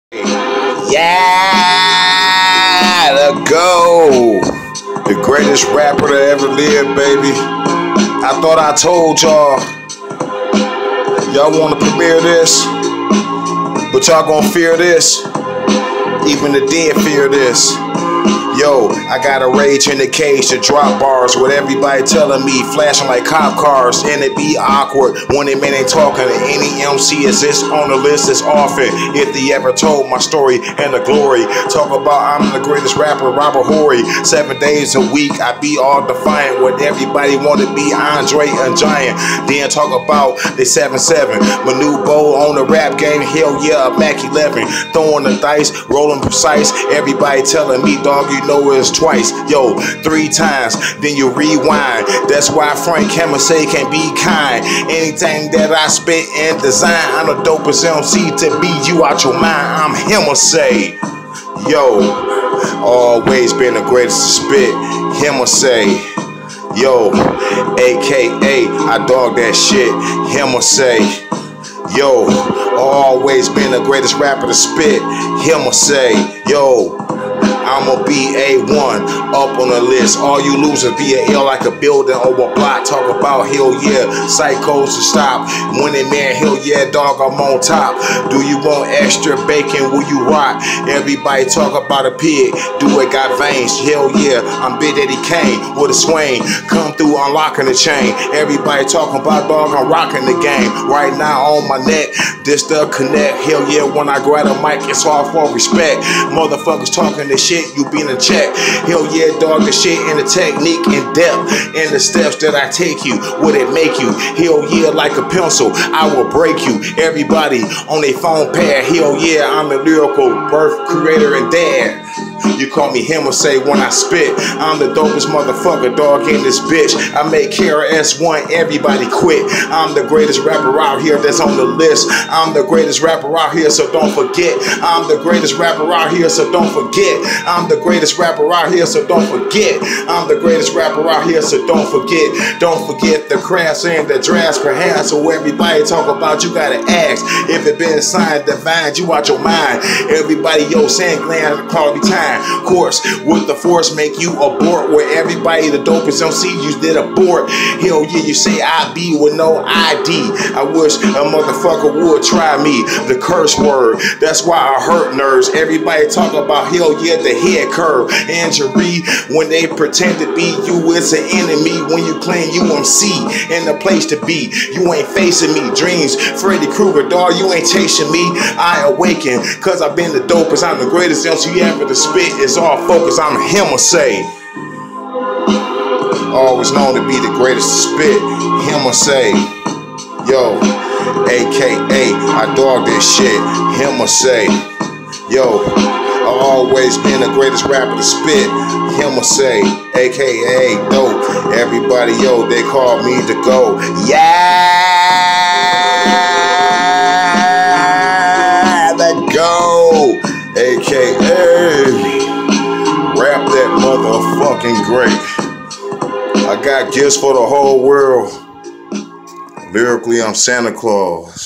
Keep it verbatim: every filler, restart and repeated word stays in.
Yeah, let's go. The greatest rapper to ever live, baby. I thought I told y'all. Y'all want to premiere this, but y'all gonna fear this. Even the dead fear this. Yo, I got a rage in the cage to drop bars with everybody telling me, flashing like cop cars, and it be awkward when a man ain't talking to any M C. Is this on the list as often? If they ever told my story and the glory, talk about I'm the greatest rapper, Robert Horry. Seven days a week, I be all defiant with everybody want to be Andre and Giant. Then talk about the seven seven, my new bow on the rap game. Hell yeah, a Mac eleven, throwing the dice, rolling precise. Everybody telling me, dog, you know it's twice, yo, three times, then you rewind. That's why Frank Hammer say can't be kind. Anything that I spit and design, I'm the dopest M C to be you out your mind. I'm Hammer say, yo, always been the greatest to spit. Hammer say, yo, A K A I dog that shit. Hammer say, yo, always been the greatest rapper to spit. Hammer say, yo, I'ma be A one, up on the list. All you losers be a L like a building over a block. Talk about hell yeah, psychos to stop. Winning man, hell yeah, dog, I'm on top. Do you want extra bacon? Will you rock? Everybody talk about a pig, do it got veins. Hell yeah, I'm Big Daddy Kane with a swing. Come through unlocking the chain. Everybody talking about dog, I'm rocking the game. Right now on my neck, this the connect. Hell yeah, when I grab a mic, it's all for respect. Motherfuckers talking this shit, you been in check. Hell yeah, dog, the shit and the technique in depth and the steps that I take you, would it make you? Hell yeah, like a pencil, I will break you. Everybody on their phone pad, hell yeah, I'm a lyrical birth creator and dad. You call me Hammer say when I spit. I'm the dopest motherfucker, dog, in this bitch. I make K R S One, everybody quit. I'm the greatest rapper out here that's on the list. I'm the greatest rapper out here, so don't forget. I'm the greatest rapper out here, so don't forget. I'm the greatest rapper out here, so don't forget. I'm the greatest rapper out here, so don't forget. Don't forget the crafts and the drafts perhaps. So everybody talk about, you gotta ask if it been signed, divine, you out your mind. Everybody, yo, saying gland quality time. Course, with the force make you abort. Where everybody the dopest M C you did abort. Hell yeah, you say I be with no I D. I wish a motherfucker would try me. The curse word, that's why I hurt nerves. Everybody talk about hell yeah, the head curve. Injury, when they pretend to be you, it's an enemy. When you claim you M C in the place to be, you ain't facing me. Dreams, Freddy Krueger, dog, you ain't chasing me. I awaken, cause I've been the dopest. I'm the greatest M C ever to spit. It's all focused, I'm Hammer say. Always known to be the greatest to spit. Hammer say, yo, A K A I dog this shit. Hammer say, yo, I've always been the greatest rapper to spit. Hammer say, A K A dope. Everybody, yo, they call me the GOAT. Yeah, the GOAT. A K A rap that motherfucking great. I got gifts for the whole world. Lyrically, I'm Santa Claus.